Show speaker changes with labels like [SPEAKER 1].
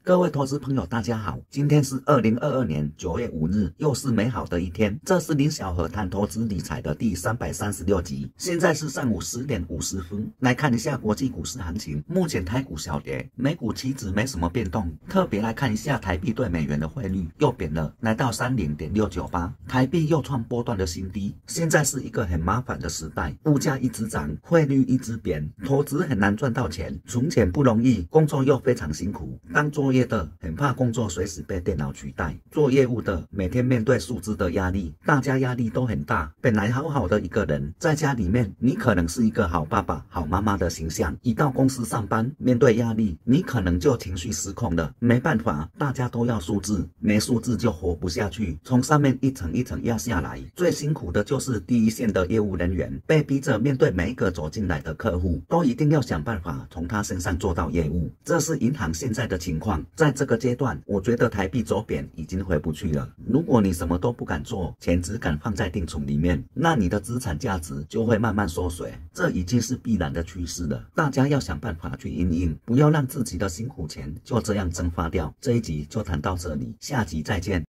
[SPEAKER 1] 各位投资朋友，大家好，今天是2022年9月5日，又是美好的一天。这是林小河谈投资理财的第336集。现在是上午10点50分，来看一下国际股市行情。目前台股小跌，美股期指没什么变动。特别来看一下台币对美元的汇率又贬了，来到30.698，台币又创波段的新低。现在是一个很麻烦的时代，物价一直涨，汇率一直贬，投资很难赚到钱，存钱不容易，工作又非常辛苦。当作业的很怕工作随时被电脑取代，做业务的每天面对数字的压力，大家压力都很大。本来好好的一个人，在家里面你可能是一个好爸爸、好妈妈的形象，一到公司上班，面对压力，你可能就情绪失控了。没办法，大家都要数字，没数字就活不下去，从上面一层一层压下来。最辛苦的就是第一线的业务人员，被逼着面对每一个走进来的客户，都一定要想办法从他身上做到业务。这是银行现在的情况。在这个阶段，我觉得台币走贬已经回不去了。如果你什么都不敢做，钱只敢放在定存里面，那你的资产价值就会慢慢缩水，这已经是必然的趋势了。大家要想办法去因应，不要让自己的辛苦钱就这样蒸发掉。这一集就谈到这里，下集再见。